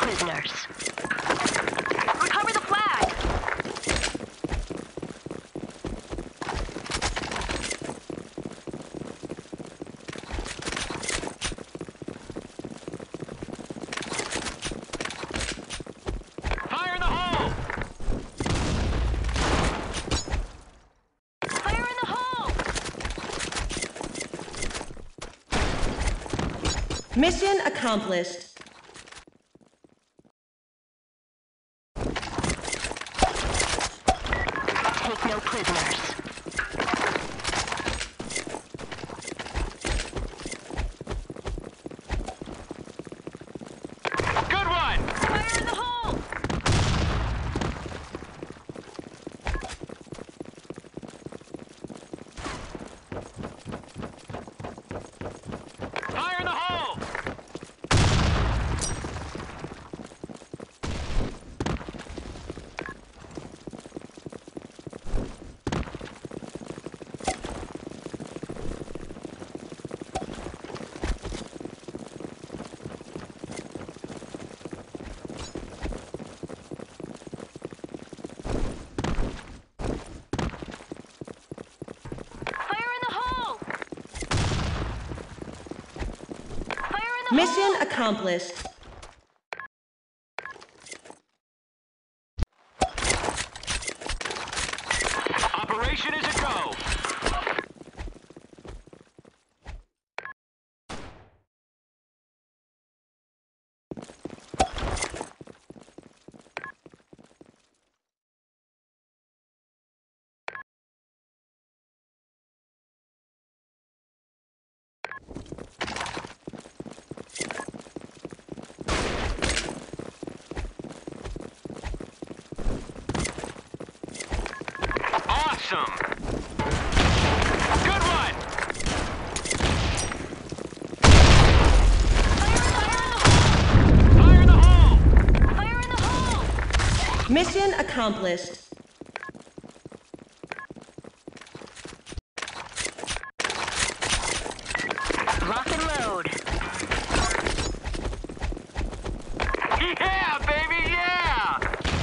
prisoners. Recover the flag! Fire in the hole! Fire in the hole! Mission accomplished. Take no prisoners. Good one! Fire in the hole! Fire in the hole! Fire in the hole! Fire in the Mission hole! accomplished. Operation is a go! Awesome! Good one! Fire in the hole! Fire in the hole! Mission accomplished. Lock and load. Yeah, baby, yeah!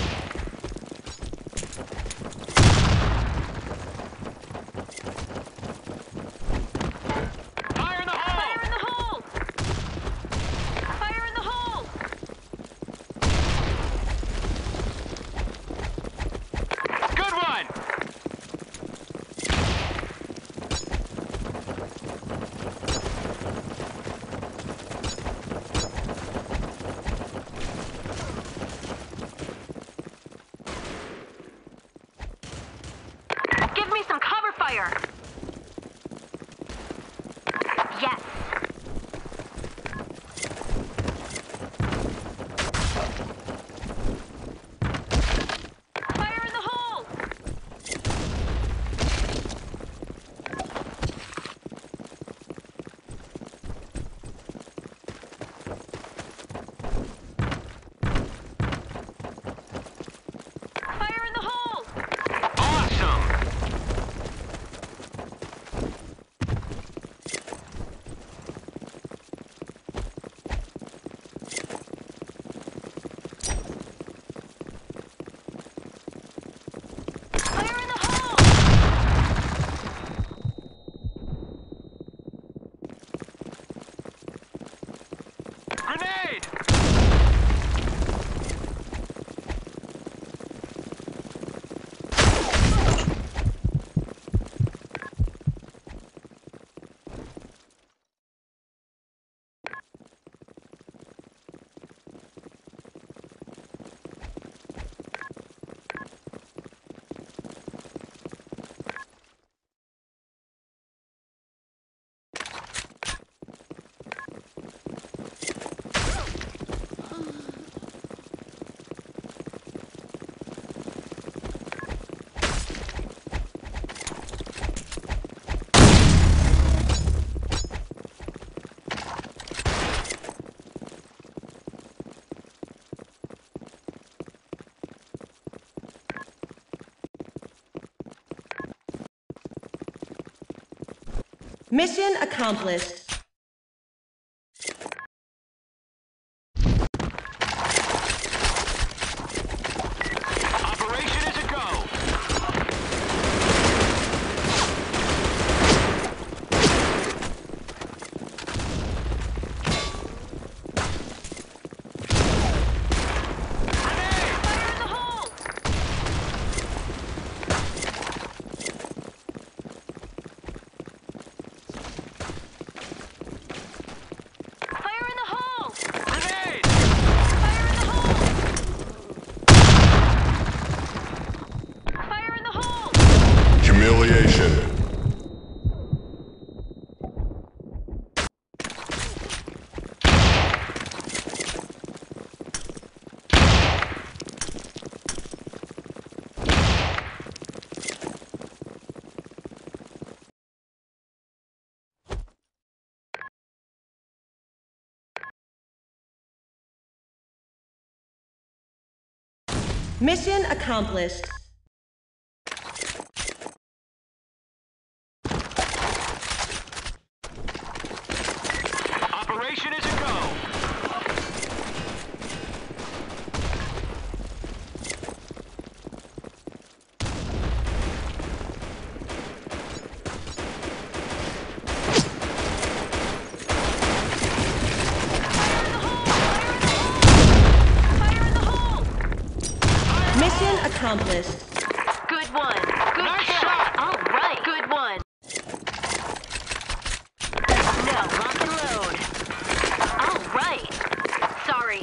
Fire in the hole! Fire in the hole! Fire in the hole! Good one! Give me some cover fire! Yes! Fire in the hole! Fire in the hole! Awesome! Fire in the hole! Grenade! Mission accomplished. location. Mission accomplished. Operation is a go. Fire in the hole! Mission accomplished. Good one. Good Nice kill. shot. All right. Good one. No, lock and load. All right. Sorry.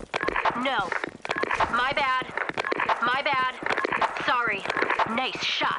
No. My bad. My bad. Sorry. Nice shot.